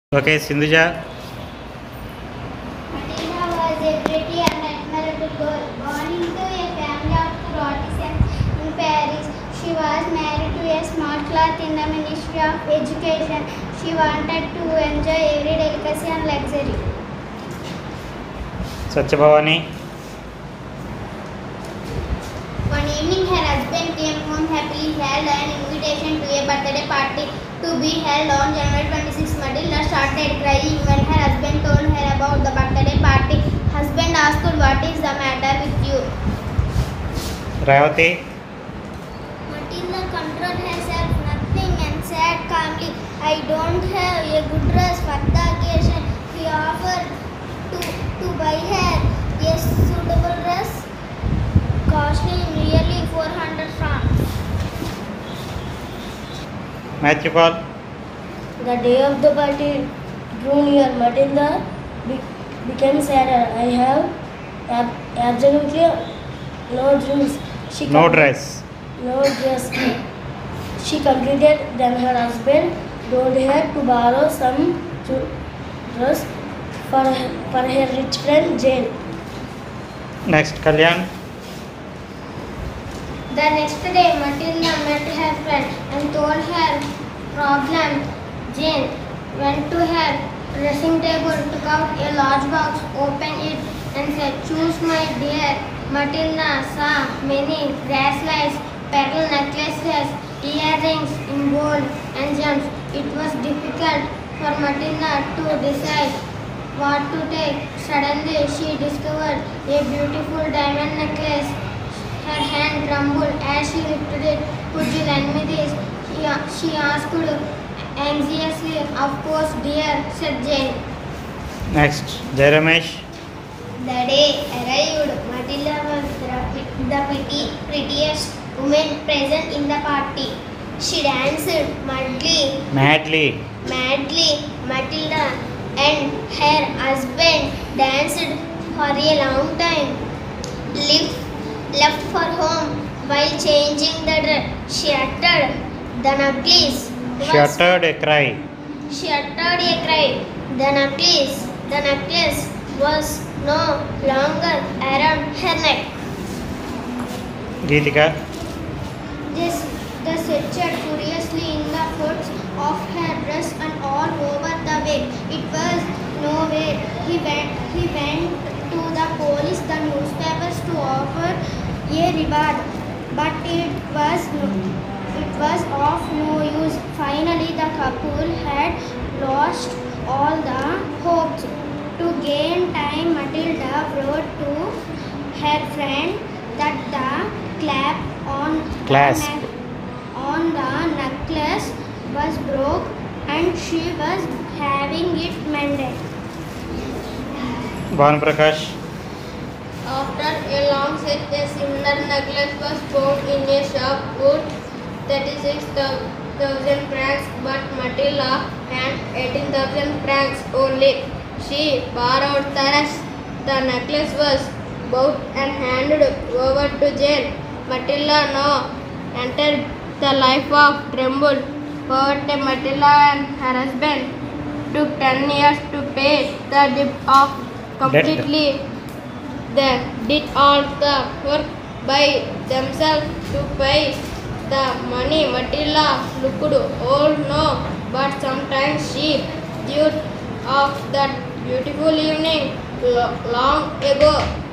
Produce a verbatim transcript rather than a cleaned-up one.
Okay, Sindhuja. Matilda was a pretty and admirable girl, born into a family of courtesans in Paris. She was married to a smart clerk in the Ministry of Education. She wanted to enjoy every delicacy and luxury. Satyabhavani. One evening, her husband came home happily, held an invitation to a birthday party to be held on January twenty-sixth. Matilda started crying when her husband told her about the birthday party. Husband asked, "What is the matter with you?" Rayavati. Matilda controlled herself, nothing, and said calmly, "I don't have a good dress for the occasion." He offered to, to buy her a suitable dress, costing nearly four hundred francs. Matthew Paul. The day of the party drew near. Matilda be- became sadder. I have ab- absolutely no dreams. She No com- dress. No dress. She completed. Then her husband told her to borrow some ju- dress for her, for her rich friend Jane. Next, Kalyan. The next day, Matilda met her friend and told her problem. Jane went to her dressing table, took out a large box, opened it, and said, "Choose, my dear." Matilda saw many bracelets, pearl necklaces, earrings in gold and gems. It was difficult for Matilda to decide what to take. Suddenly, she discovered a beautiful diamond necklace. Her hand trembled as she lifted it. "Could you lend me this?" She asked anxiously. "Of course, dear," said Jane. Next, Jayramesh. The day arrived. Matilda was the pretty, prettiest woman present in the party. She danced madly, Madly. madly. Matilda and her husband danced for a long time. Left, left for home while changing the dress. She uttered the necklace. She uttered a cry. She uttered a cry. The necklace, the necklace was no longer around her neck. Geetika. This the searched furiously in the folds of her dress and all over the way. It was nowhere. He went. He went to the police, the newspapers to offer a reward, but it was no, it was of no use. Finally, the couple had lost all the hopes. To gain time, Matilda wrote to her friend that the clap on Clasp. the neck on the necklace was broke and she was having it mended. Bhan Prakash. After a long search, a similar necklace was found in a shop worth thirty-six thousand francs, but Matilda had eighteen thousand francs only. She borrowed the rest. The necklace was bought and handed over to Jane. Matilda now entered the life of tremble poverty. Matilda and her husband took ten years to pay the debt of completely. They did all the work by themselves to pay the money. Matilda looked old now, but sometimes she thought of that beautiful evening long ago.